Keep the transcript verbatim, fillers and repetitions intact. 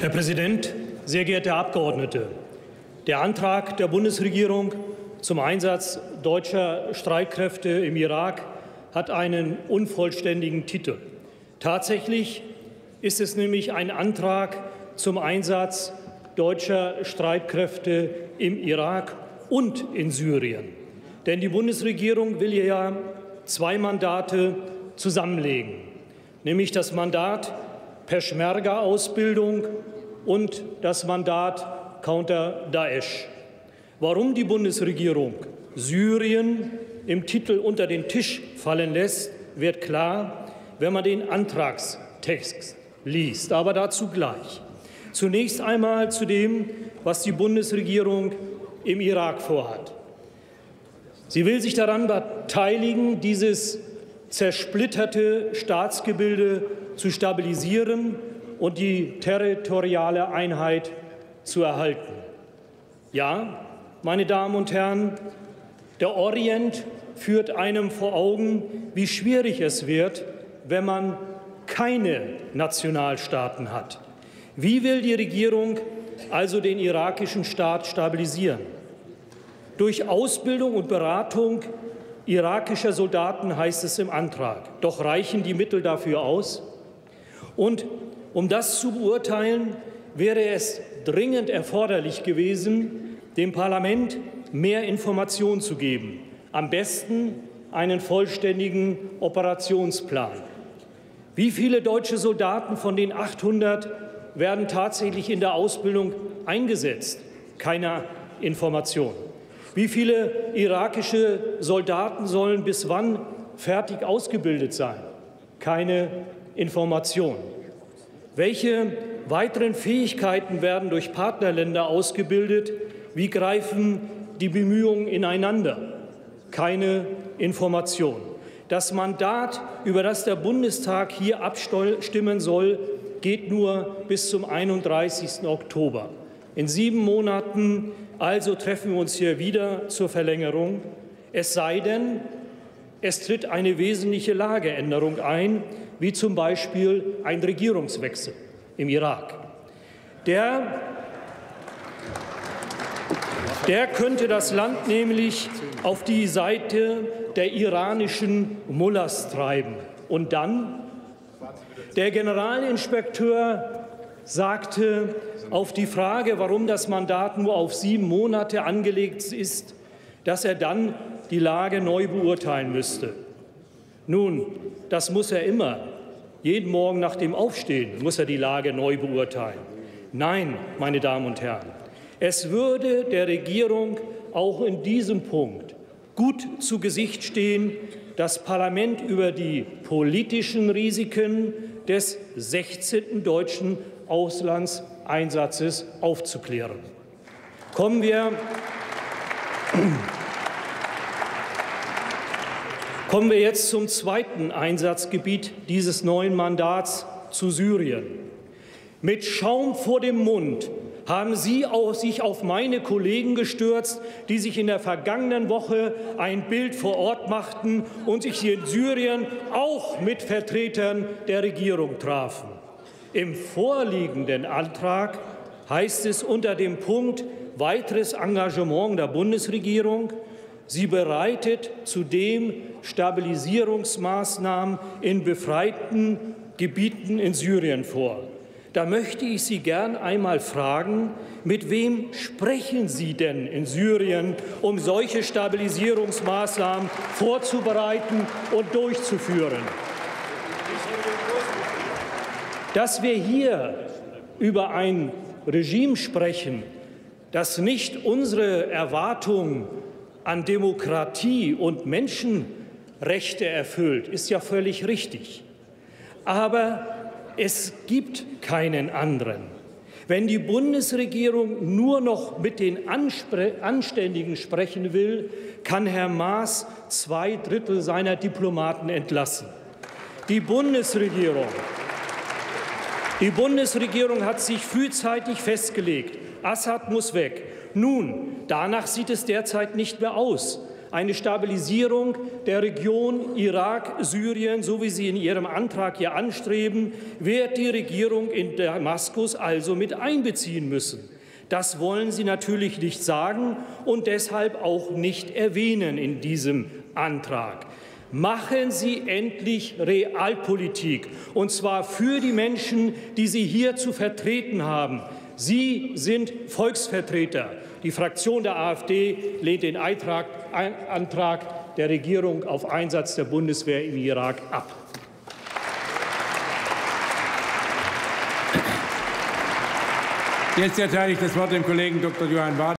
Herr Präsident, sehr geehrte Abgeordnete! Der Antrag der Bundesregierung zum Einsatz deutscher Streitkräfte im Irak hat einen unvollständigen Titel. Tatsächlich ist es nämlich ein Antrag zum Einsatz deutscher Streitkräfte im Irak und in Syrien. Denn die Bundesregierung will ja zwei Mandate zusammenlegen, nämlich das Mandat Peschmerga-Ausbildung und das Mandat Counter Daesh. Warum die Bundesregierung Syrien im Titel unter den Tisch fallen lässt, wird klar, wenn man den Antragstext liest. Aber dazu gleich. Zunächst einmal zu dem, was die Bundesregierung im Irak vorhat. Sie will sich daran beteiligen, dieses zersplitterte Staatsgebilde zu stabilisieren und die territoriale Einheit zu erhalten. Ja, meine Damen und Herren, der Orient führt einem vor Augen, wie schwierig es wird, wenn man keine Nationalstaaten hat. Wie will die Regierung also den irakischen Staat stabilisieren? Durch Ausbildung und Beratung irakischer Soldaten, heißt es im Antrag. Doch reichen die Mittel dafür aus? Und um das zu beurteilen, wäre es dringend erforderlich gewesen, dem Parlament mehr Informationen zu geben. Am besten einen vollständigen Operationsplan. Wie viele deutsche Soldaten von den achthundert werden tatsächlich in der Ausbildung eingesetzt? Keine Information. Wie viele irakische Soldaten sollen bis wann fertig ausgebildet sein? Keine Information. Welche weiteren Fähigkeiten werden durch Partnerländer ausgebildet? Wie greifen die Bemühungen ineinander? Keine Information. Das Mandat, über das der Bundestag hier abstimmen soll, geht nur bis zum einunddreißigsten Oktober. In sieben Monaten also treffen wir uns hier wieder zur Verlängerung. Es sei denn, es tritt eine wesentliche Lageänderung ein, wie zum Beispiel ein Regierungswechsel im Irak. Der, der könnte das Land nämlich auf die Seite der iranischen Mullahs treiben. Und dann? Der Generalinspekteur sagte auf die Frage, warum das Mandat nur auf sieben Monate angelegt ist, dass er dann die Lage neu beurteilen müsste. Nun, das muss er immer. Jeden Morgen nach dem Aufstehen muss er die Lage neu beurteilen. Nein, meine Damen und Herren, es würde der Regierung auch in diesem Punkt gut zu Gesicht stehen, das Parlament über die politischen Risiken des sechzehnten deutschen Auslandseinsatzes aufzuklären. Kommen wir, kommen wir jetzt zum zweiten Einsatzgebiet dieses neuen Mandats, zu Syrien. Mit Schaum vor dem Mund haben Sie auch sich auf meine Kollegen gestürzt, die sich in der vergangenen Woche ein Bild vor Ort machten und sich in Syrien auch mit Vertretern der Regierung trafen. Im vorliegenden Antrag heißt es unter dem Punkt weiteres Engagement der Bundesregierung, sie bereitet zudem Stabilisierungsmaßnahmen in befreiten Gebieten in Syrien vor. Da möchte ich Sie gern einmal fragen, mit wem sprechen Sie denn in Syrien, um solche Stabilisierungsmaßnahmen vorzubereiten und durchzuführen? Dass wir hier über ein Regime sprechen, das nicht unsere Erwartungen an Demokratie und Menschenrechte erfüllt, ist ja völlig richtig. Aber es gibt keinen anderen. Wenn die Bundesregierung nur noch mit den Anständigen sprechen will, kann Herr Maas zwei Drittel seiner Diplomaten entlassen. Die Bundesregierung, die Bundesregierung hat sich frühzeitig festgelegt, Assad muss weg. Nun, danach sieht es derzeit nicht mehr aus. eine Stabilisierung der Region Irak, Syrien, so wie Sie in Ihrem Antrag hier anstreben, wird die Regierung in Damaskus also mit einbeziehen müssen. Das wollen Sie natürlich nicht sagen und deshalb auch nicht erwähnen in diesem Antrag. Machen Sie endlich Realpolitik, und zwar für die Menschen, die Sie hier zu vertreten haben. Sie sind Volksvertreter. Die Fraktion der AfD lehnt den Antrag der Regierung auf Einsatz der Bundeswehr im Irak ab. Jetzt erteile ich das Wort dem Kollegen Doktor Johann Wagner.